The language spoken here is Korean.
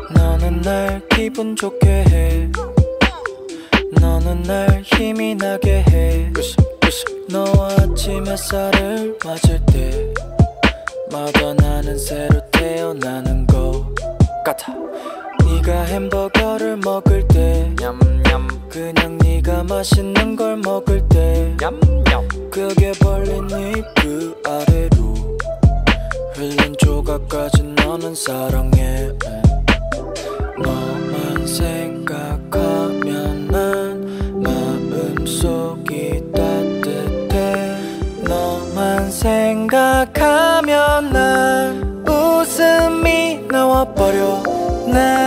너는 날 기분 좋게 해. 너는 날 힘이 나게 해. 너와 아침 햇살을 맞을 때마다 나는 새로 태어나는 것 같아. 네가 햄버거를 먹을 때 냠냠, 그냥 네가 맛있는 걸 먹을 때 냠냠, 크게 벌린 입 그 아래로 흘린 조각까지 너는 사랑해. 너만 생각하면 난 마음속이 따뜻해. 너만 생각하면 난 웃음이 나와버려. 난